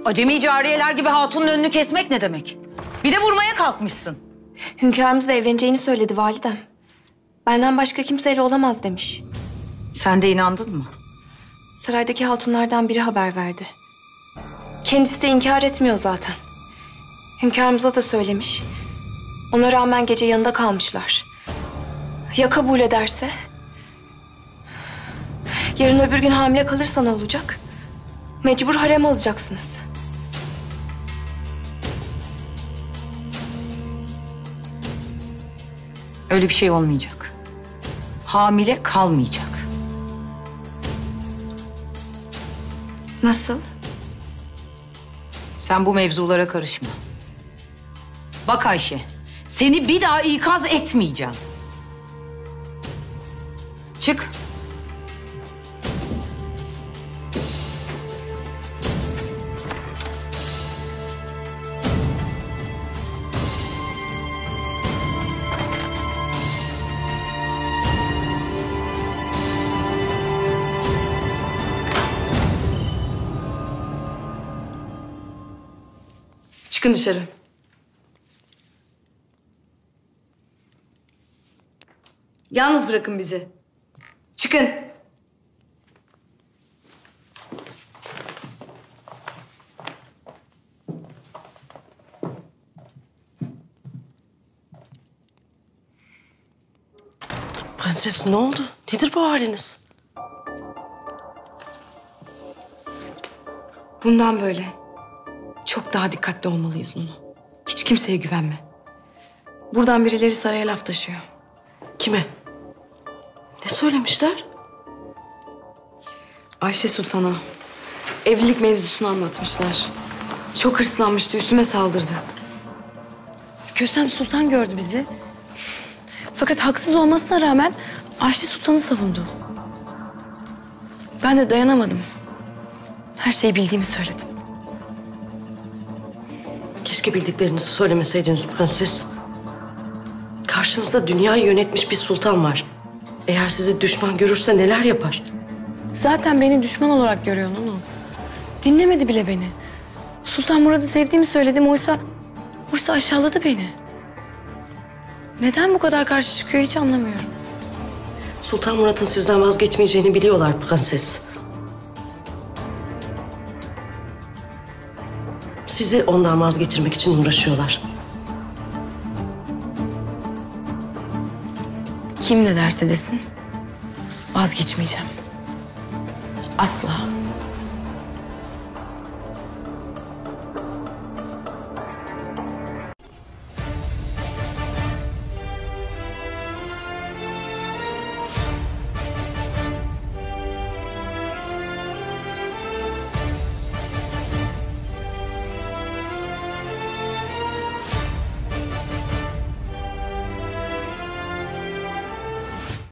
Acemi cariyeler gibi hatunun önünü kesmek ne demek? Bir de vurmaya kalkmışsın. Hünkârımızla evleneceğini söyledi validem. Benden başka kimseyle olamaz demiş. Sen de inandın mı? Saraydaki hatunlardan biri haber verdi. Kendisi de inkar etmiyor zaten. Hünkârımıza da söylemiş. Ona rağmen gece yanında kalmışlar. Ya kabul ederse? Yarın öbür gün hamile kalırsa ne olacak? Mecbur harem alacaksınız. Öyle bir şey olmayacak. Hamile kalmayacak. Nasıl? Sen bu mevzulara karışma. Bak Ayşe, seni bir daha ikaz etmeyeceğim. Çık. Çıkın dışarı. Yalnız bırakın bizi. Çıkın. Prenses ne oldu? Nedir bu haliniz? Bundan böyle çok daha dikkatli olmalıyız Nunu. Hiç kimseye güvenme. Buradan birileri saraya laf taşıyor. Kime? Ne söylemişler? Ayşe Sultan'a evlilik mevzusunu anlatmışlar. Çok hırslanmıştı, üstüme saldırdı. Kösem Sultan gördü bizi. Fakat haksız olmasına rağmen Ayşe Sultan'ı savundu. Ben de dayanamadım. Her şeyi bildiğimi söyledim. Keşke bildiklerinizi söylemeseydiniz prenses. Karşınızda dünyayı yönetmiş bir sultan var. Eğer sizi düşman görürse neler yapar? Zaten beni düşman olarak görüyor Nunu. Dinlemedi bile beni. Sultan Murad'ı sevdiğimi söyledim, oysa aşağıladı beni. Neden bu kadar karşı çıkıyor hiç anlamıyorum. Sultan Murat'ın sizden vazgeçmeyeceğini biliyorlar prenses. Sizi ondan vazgeçirmek için uğraşıyorlar. Kim ne derse desin vazgeçmeyeceğim. Asla.